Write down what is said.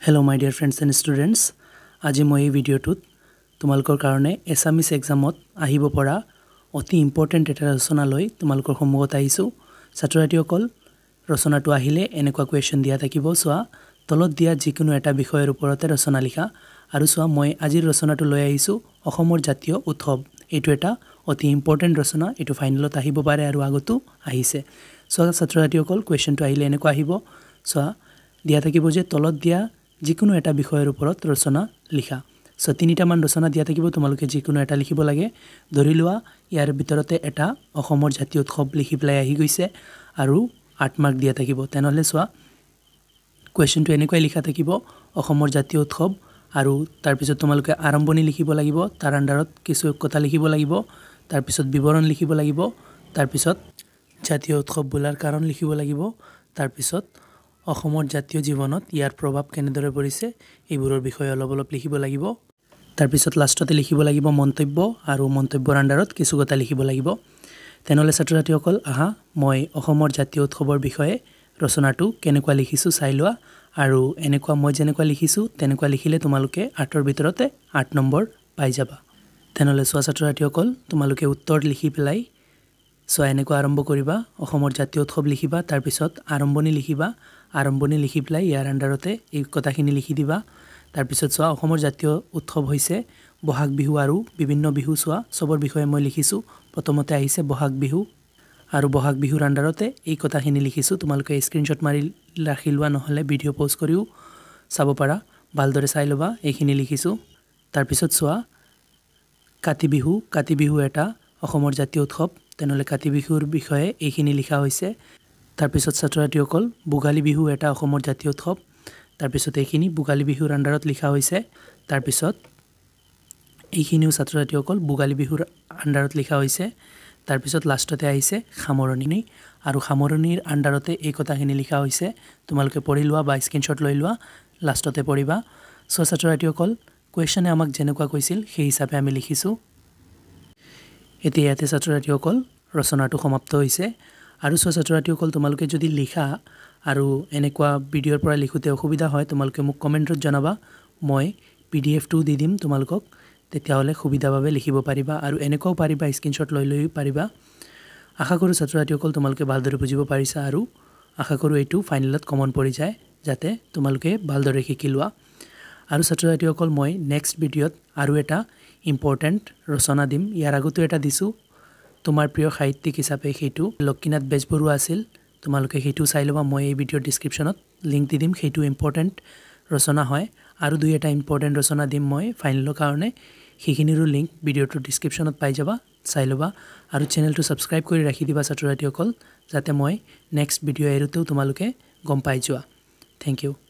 Hello my dear friends and students. আজি মই এই ভিডিওটোত তোমালোকৰ কাৰণে Assamese এক্সামত আহিব পৰা অতি ইম্পৰ্টেন্ট এটা ৰচনা লৈ তোমালোকৰ সন্মুখত আহিছো। ছাত্ৰছাত্ৰীসকল ৰচনাটো আহিলে এনেকুৱা কোৱেশ্চন দিয়া থাকিব সোৱা তলত দিয়া যিকোনো এটা বিষয়ৰ ওপৰতে ৰচনা লিখা আৰু সোৱা মই আজিৰ ৰচনাটো লৈ আহিছো অসমৰ জাতীয় উৎসৱ। এটো এটা অতি ইম্পৰ্টেন্ট ৰচনা, এটো ফাইনেলত আহিব পাৰে আৰু আগতো আহিছে। সোৱা ছাত্ৰছাত্ৰীসকল কোৱেশ্চনটো আহিলে এনেকুৱা আহিব সোৱা দিয়া থাকিব যে তলত দিয়া যিকোনো এটা বিষয়ৰ ওপৰত ৰচনা লিখা। সো তিনিটা মান ৰচনা দিয়া থাকিব, তোমালোকে যিকোনো এটা লিখিব লাগে। ধৰি লোৱা ইয়াৰ ভিতৰতে এটা অসমৰ জাতীয় উৎসৱ লিখি প্লাই আহি গৈছে আৰু 8 মাৰ্ক দিয়া থাকিব। তেনহলে সোৱা কোৱেশ্চনটো এনেকৈ লিখা থাকিব অসমৰ জাতীয় উৎসৱ আৰু তাৰ পিছত তোমালোকে আৰম্ভণি লিখিব লাগিব, তাৰ আন্ডাৰত কিছু কথা লিখিব লাগিব, তাৰ পিছত বিৱৰণ লিখিব লাগিব, তাৰ পিছত জাতীয় উৎসৱ বোলাৰ কাৰণ লিখিব লাগিব, তাৰ পিছত অসমৰ জাতীয় জীৱনত ইয়াৰ প্ৰভাৱ কেনেদৰে পৰিছে এইবোৰৰ বিষয়ে অলপ লিখিব লাগিব। তাৰ পিছত লাষ্টতে লিখিব লাগিব মন্তব্য আৰু মন্তব্যৰ আন্ডাৰত কিছু কথা লিখিব লাগিব। তেনহলে ছাত্ৰছাত্ৰীসকল আহা মই অসমৰ জাতীয় উৎসৱৰ বিষয়ে ৰচনাটো কেনেকুৱা লিখিছো চাই লোৱা আৰু এনেকুৱা মই যেনেকুৱা লিখিছো তেনেকুৱা লিখিলে তোমালোকে 8ৰ ভিতৰতে 8 নম্বৰ পাই যাবা। তেনহলে সোৱা ছাত্ৰছাত্ৰীসকল তোমালোকে উত্তৰ লিখি পেলাই সোৱা এনেকুৱা আৰম্ভ কৰিবা, অসমৰ জাতীয় উৎসৱ লিখিবা, তাৰ পিছত আৰম্ভণি লিখিবা, আৰম্ভণি লিখি প্লাই ইয়াৰ আন্ডাৰতে এই কথাখিনি লিখি দিবা। তাৰ পিছত সোৱা অসমৰ জাতীয় উৎসৱ হৈছে বহাগ বিহু আৰু বিভিন্ন বিহু সোৱা সবৰ বিষয়ে মই লিখিছো। প্ৰথমতে আহিছে বহাগ বিহু আৰু বহাগ বিহুৰ আন্ডাৰতে এই কথাখিনি লিখিছো। তোমালোকে স্ক্ৰিনশ্বট মাৰি ৰাখি লোৱা, নহলে ভিডিও পজ কৰিও চাব পাৰা, ভালদৰে চাই লবা এইখিনি লিখিছো। তাৰ পিছত সোৱা কাতি বিহু এটা অসমৰ জাতীয় উৎসৱ, তেনহলে কাতি বিহুৰ বিষয়ে এইখিনি লিখা হৈছে। তাৰ পিছত ছাত্ৰছাত্ৰীসকল ভোগালী বিহু এটা অসমৰ জাতীয় উৎসৱ, তাৰ পিছত এইখিনি ভোগালী বিহুৰ আন্ডাৰত লিখা হৈছে। তাৰ পিছত এইখিনিও ছাত্ৰছাত্ৰীসকল ভোগালী বিহুৰ আন্ডাৰত লিখা হৈছে। তাৰ পিছত লাষ্টতে আহিছে সামৰণি আৰু সামৰণিৰ আন্ডাৰতে এই কথাখিনি লিখা হৈছে। তোমালোকে পঢ়ি লোৱা বা স্ক্ৰিনশ্বট লৈ লোৱা, লাষ্টতে পঢ়িবা। সো ছাত্ৰছাত্ৰীসকল কোৱেশ্চনে আমাক যেনেকুৱা কৈছিল সেই হিচাপে আমি লিখিছো। এতিয়া ইয়াতে ছাত্ৰছাত্ৰীসকল ৰচনাটো সমাপ্ত হৈছে। আৰু ছাত্ৰছাত্ৰীসকল তোমালোকে যদি লিখা আৰু এনেকুৱা ভিডিওৰ পৰা লিখোতে অসুবিধা হয় তোমালোকে মোক কমেন্টত জনাবা, মই PDF-টো দি দিম তোমালোকক, তেতিয়াহলে সুবিধাভাৱে লিখিব পাৰিবা আৰু এনেকুৱাও পাৰিবা স্ক্ৰিনশ্বট লৈ পাৰিবা। আশা কৰো ছাত্ৰছাত্ৰীসকল তোমালোকে ভালদৰে বুজিব পাৰিছা আৰু আশা কৰো এইটো ফাইনেলত কমন পৰি যায় যাতে তোমালোকে ভালদৰে শিকি লোৱা। আৰু ছাত্ৰছাত্ৰীসকল মই নেক্সট ভিডিওত আৰু এটা ইম্পৰ্টেন্ট ৰচনা দিম। ইয়াৰ আগতো এটা দিছো তোমাৰ প্ৰিয় সাহিত্যিক হিচাপে, সেইটো লক্ষীনাথ বেজবৰুৱা আছিল। তোমালোকে সেইটো চাই লবা, মই এই ভিডিওৰ ডেসক্ৰিপচনত লিংক দি দিম, সেইটো ইম্পৰ্টেন্ট ৰচনা হয়। আৰু দুই এটা ইম্পৰ্টেন্ট ৰচনা দিম মই ফাইনেলৰ কাৰণে, সেইখিনিৰো লিংক ভিডিওটোৰ ডেসক্ৰিপচনত পাই যাবা, চাই লবা। আৰু চেনেলটো সাবস্ক্ৰাইব কৰি ৰাখি দিবা ছাত্ৰছাত্ৰীসকল, যাতে মই নেক্সট ভিডিও এৰোতেও তোমালোকে গম পাই যোৱা। Thank U.